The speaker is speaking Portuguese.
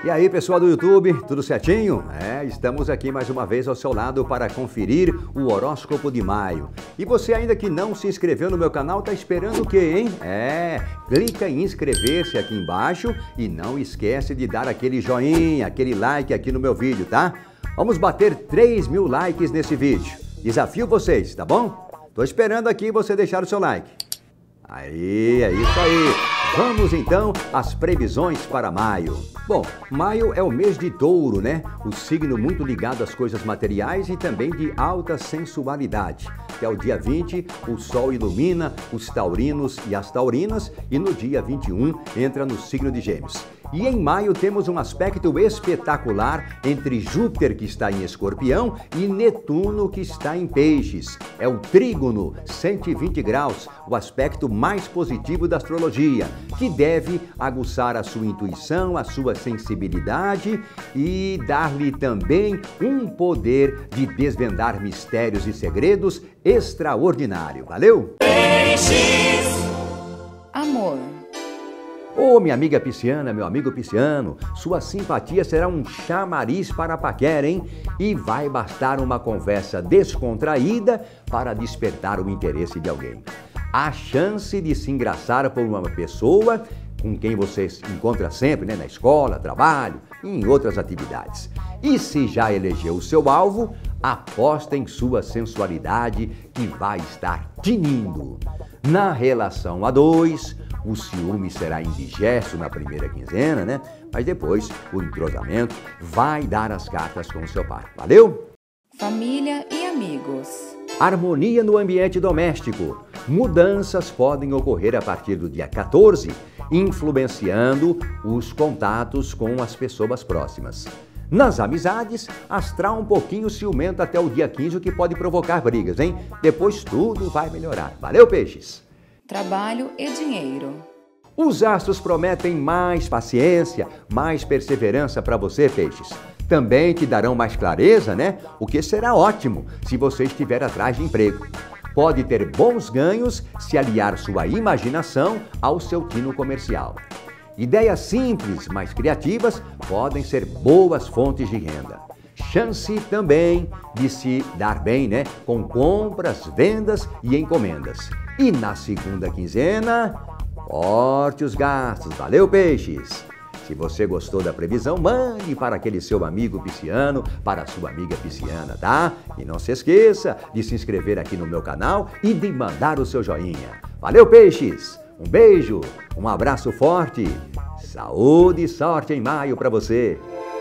E aí, pessoal do YouTube, tudo certinho? Estamos aqui mais uma vez ao seu lado para conferir o horóscopo de maio. E você ainda que não se inscreveu no meu canal, tá esperando o quê, hein? Clica em inscrever-se aqui embaixo e não esquece de dar aquele joinha, aquele like aqui no meu vídeo, tá? Vamos bater 3.000 likes nesse vídeo. Desafio vocês, tá bom? Tô esperando aqui você deixar o seu like. Aí, é isso aí. Vamos então às previsões para maio. Bom, maio é o mês de touro, né? O signo muito ligado às coisas materiais e também de alta sensualidade. Até o dia 20, o sol ilumina os taurinos e as taurinas e no dia 21 entra no signo de Gêmeos. E em maio temos um aspecto espetacular entre Júpiter, que está em Escorpião, e Netuno, que está em Peixes. É o trígono, 120 graus, o aspecto mais positivo da astrologia, que deve aguçar a sua intuição, a sua sensibilidade e dar-lhe também um poder de desvendar mistérios e segredos extraordinário. Valeu? Peixes. Amor. Ô, minha amiga pisciana, meu amigo pisciano, sua simpatia será um chamariz para a paquera, hein? E vai bastar uma conversa descontraída para despertar o interesse de alguém. A chance de se engraçar por uma pessoa com quem você se encontra sempre, né? Na escola, trabalho e em outras atividades. E se já elegeu o seu alvo, aposta em sua sensualidade que vai estar tinindo. Na relação a dois, o ciúme será indigesto na primeira quinzena, né? Mas depois o entrosamento vai dar as cartas com o seu par. Valeu? Família e amigos. Harmonia no ambiente doméstico. Mudanças podem ocorrer a partir do dia 14, influenciando os contatos com as pessoas próximas. Nas amizades, astral um pouquinho ciumento até o dia 15, o que pode provocar brigas, hein? Depois tudo vai melhorar. Valeu, peixes? Trabalho e dinheiro. Os astros prometem mais paciência, mais perseverança para você, peixes. Também te darão mais clareza, né? O que será ótimo se você estiver atrás de emprego. Pode ter bons ganhos se aliar sua imaginação ao seu tino comercial. Ideias simples, mas criativas, podem ser boas fontes de renda. Chance também de se dar bem, né? Com compras, vendas e encomendas. E na segunda quinzena, corte os gastos. Valeu, peixes! Se você gostou da previsão, mande para aquele seu amigo pisciano, para a sua amiga pisciana, tá? E não se esqueça de se inscrever aqui no meu canal e de mandar o seu joinha. Valeu, peixes! Um beijo, um abraço forte, saúde e sorte em maio para você!